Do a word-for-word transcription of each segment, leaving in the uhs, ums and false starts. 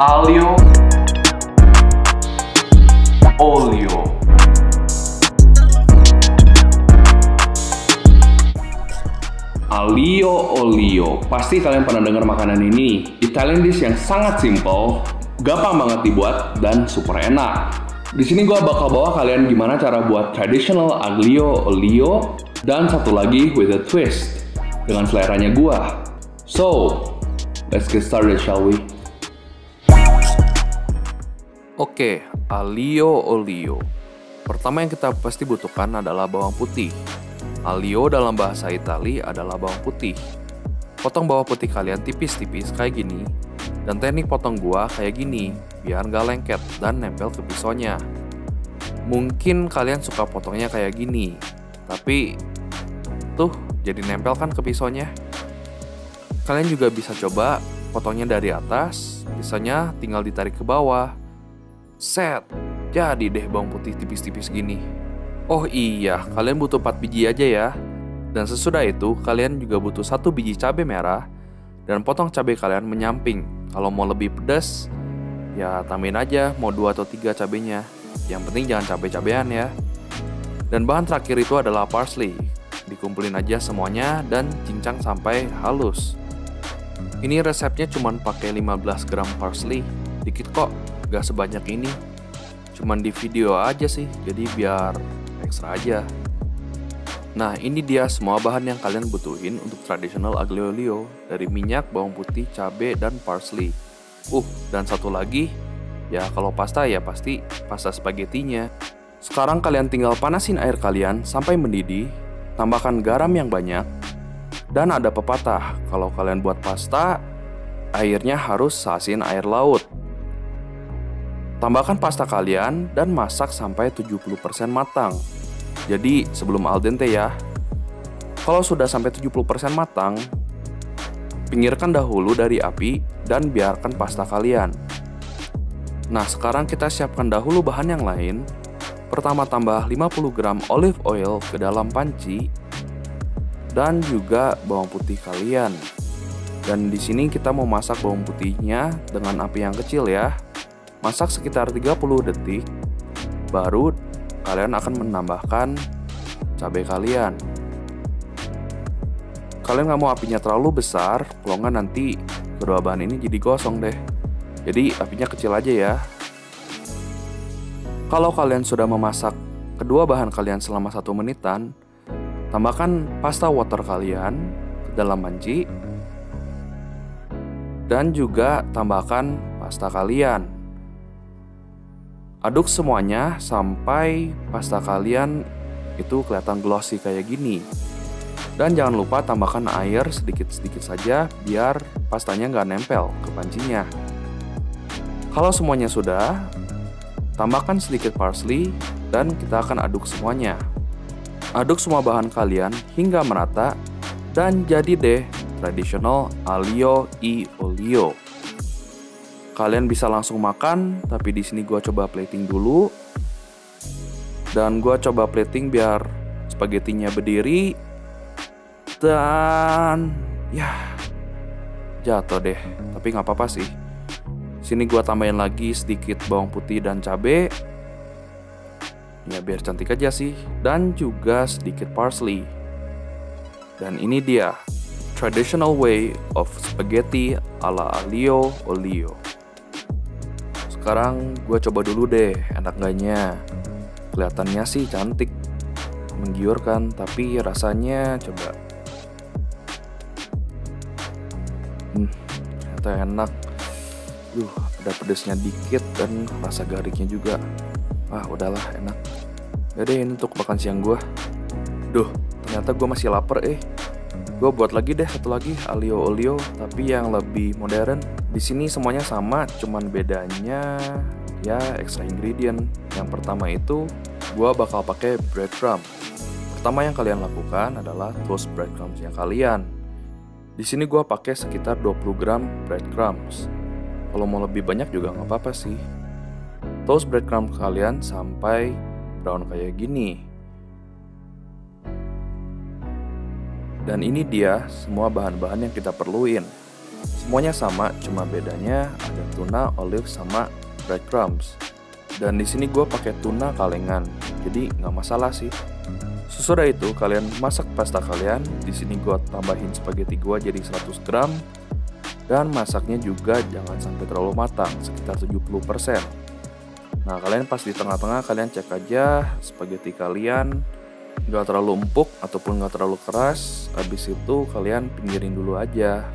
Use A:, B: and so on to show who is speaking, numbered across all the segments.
A: Aglio olio. Aglio olio. Pasti kalian pernah dengar makanan ini. Italian dish yang sangat simple, gampang banget dibuat dan super enak. Di sini gue bakal bawa kalian gimana cara buat traditional aglio olio dan satu lagi with a twist dengan seleranya gue. So, let's get started, shall we?
B: Oke, aglio olio. Pertama yang kita pasti butuhkan adalah bawang putih. Aglio dalam bahasa Itali adalah bawang putih. Potong bawang putih kalian tipis-tipis kayak gini. Dan teknik potong gua kayak gini, biar nggak lengket dan nempel ke pisaunya. Mungkin kalian suka potongnya kayak gini, tapi tuh jadi nempel kan ke pisaunya. Kalian juga bisa coba potongnya dari atas, pisaunya tinggal ditarik ke bawah. Set, jadi deh bawang putih tipis-tipis gini. Oh iya, kalian butuh empat biji aja ya. Dan sesudah itu, kalian juga butuh satu biji cabai merah. Dan potong cabai kalian menyamping. Kalau mau lebih pedas, ya tambahin aja mau dua atau tiga cabainya. Yang penting jangan cabai-cabean ya. Dan bahan terakhir itu adalah parsley. Dikumpulin aja semuanya dan cincang sampai halus. Ini resepnya cuma pakai lima belas gram parsley. Dikit kok, gak sebanyak ini. Cuman di video aja sih, jadi biar ekstra aja. Nah, ini dia semua bahan yang kalian butuhin untuk traditional aglio olio, dari minyak, bawang putih, cabai, dan parsley. Uh, dan satu lagi, ya kalau pasta ya pasti pasta spagettinya. Sekarang kalian tinggal panasin air kalian sampai mendidih, tambahkan garam yang banyak, dan ada pepatah, kalau kalian buat pasta, airnya harus seasin air laut. Tambahkan pasta kalian dan masak sampai tujuh puluh persen matang. Jadi sebelum al dente ya. Kalau sudah sampai tujuh puluh persen matang, pinggirkan dahulu dari api dan biarkan pasta kalian. Nah, sekarang kita siapkan dahulu bahan yang lain. Pertama, tambah lima puluh gram olive oil ke dalam panci dan juga bawang putih kalian. Dan di sini kita mau masak bawang putihnya dengan api yang kecil ya. Masak sekitar tiga puluh detik, baru kalian akan menambahkan cabai kalian. Kalian nggak mau apinya terlalu besar, kalau nggak nanti kedua bahan ini jadi gosong deh. Jadi apinya kecil aja ya. Kalau kalian sudah memasak kedua bahan kalian selama satu menitan, tambahkan pasta water kalian ke dalam panci, dan juga tambahkan pasta kalian. Aduk semuanya sampai pasta kalian itu kelihatan glossy kayak gini. Dan jangan lupa tambahkan air sedikit-sedikit saja biar pastanya nggak nempel ke pancinya. Kalau semuanya sudah, tambahkan sedikit parsley dan kita akan aduk semuanya. Aduk semua bahan kalian hingga merata dan jadi deh traditional aglio olio. Kalian bisa langsung makan, tapi di sini gua coba plating dulu. Dan gua coba plating biar spagettinya berdiri. Dan ya jatuh deh, tapi nggak apa-apa sih. Sini gua tambahin lagi sedikit bawang putih dan cabai. Ya biar cantik aja sih. Dan juga sedikit parsley. Dan ini dia traditional way of spaghetti ala aglio olio. Sekarang gue coba dulu deh, enak gaknya. Kelihatannya sih cantik, menggiurkan, tapi rasanya coba. Hmm, ternyata enak. Duh, ada pedesnya dikit dan rasa gariknya juga. Ah, udahlah, enak. Ya deh, ini untuk makan siang gue. Duh, ternyata gue masih lapar eh. Gue buat lagi deh satu lagi aglio olio, tapi yang lebih modern. Di sini semuanya sama, cuman bedanya ya extra ingredient. Yang pertama itu gue bakal pakai breadcrumb. Pertama yang kalian lakukan adalah toast breadcrumbsnya kalian. Di sini gue pakai sekitar dua puluh gram breadcrumbs. Kalau mau lebih banyak juga nggak apa-apa sih. Toast breadcrumb kalian sampai brown kayak gini. Dan ini dia semua bahan-bahan yang kita perluin. Semuanya sama, cuma bedanya ada tuna, olive, sama breadcrumbs. Dan di sini gue pakai tuna kalengan, jadi nggak masalah sih. Sesudah itu kalian masak pasta kalian. Di sini gue tambahin spaghetti gue jadi seratus gram. Dan masaknya juga jangan sampai terlalu matang, sekitar tujuh puluh persen. Nah, kalian pas di tengah-tengah kalian cek aja spaghetti kalian nggak terlalu empuk ataupun nggak terlalu keras. Habis itu kalian pinggirin dulu aja.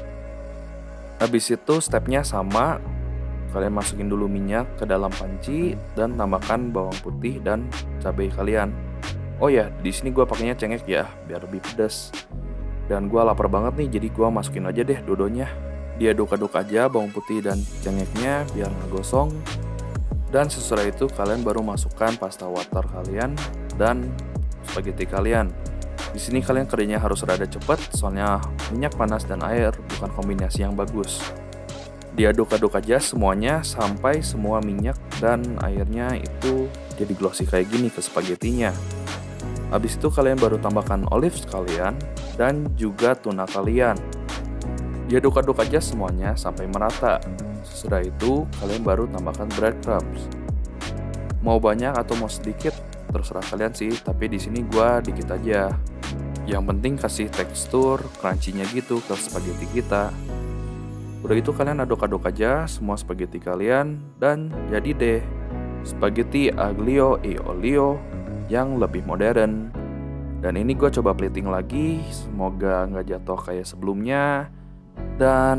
B: Habis itu stepnya sama, kalian masukin dulu minyak ke dalam panci dan tambahkan bawang putih dan cabai kalian. Oh ya, di sini gue pakainya cengek ya, biar lebih pedas. Dan gue lapar banget nih, jadi gue masukin aja deh dodonya. Diaduk-aduk aja bawang putih dan cengeknya biar nggak gosong. Dan sesudah itu kalian baru masukkan pasta water kalian dan spaghetti kalian. Di sini kalian kerjanya harus rada cepet, soalnya minyak panas dan air bukan kombinasi yang bagus. Diaduk-aduk aja semuanya sampai semua minyak dan airnya itu jadi glossy kayak gini ke spagettinya. Habis itu kalian baru tambahkan olives kalian dan juga tuna kalian. Diaduk-aduk aja semuanya sampai merata. Sesudah itu kalian baru tambahkan breadcrumbs. Mau banyak atau mau sedikit terserah kalian sih, tapi di sini gua dikit aja. Yang penting kasih tekstur crunchy-nya gitu ke spaghetti kita. Udah itu kalian aduk-aduk aja semua spaghetti kalian dan jadi deh spaghetti aglio e olio yang lebih modern. Dan ini gue coba plating lagi, semoga nggak jatuh kayak sebelumnya. Dan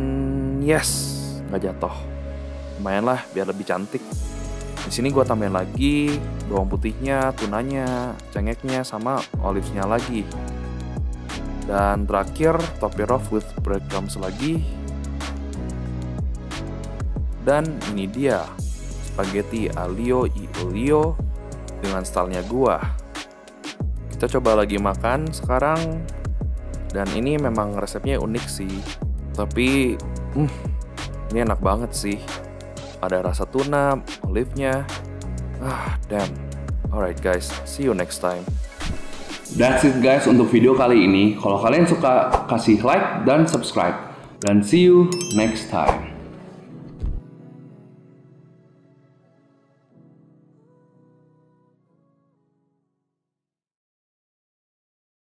B: yes, nggak jatuh. Lumayan lah biar lebih cantik. Di sini gue tambahin lagi bawang putihnya, tunanya, cengeknya, sama olivesnya lagi. Dan terakhir top it off with breadcrumbs lagi. Dan ini dia spaghetti aglio e olio dengan stylenya gua. Kita coba lagi makan sekarang. Dan ini memang resepnya unik sih, tapi hmm, ini enak banget sih. Ada rasa tuna, olive-nya. Ah, damn. Alright guys, see you next time.
A: That's it guys untuk video kali ini. Kalau kalian suka, kasih like dan subscribe. Dan see you next time.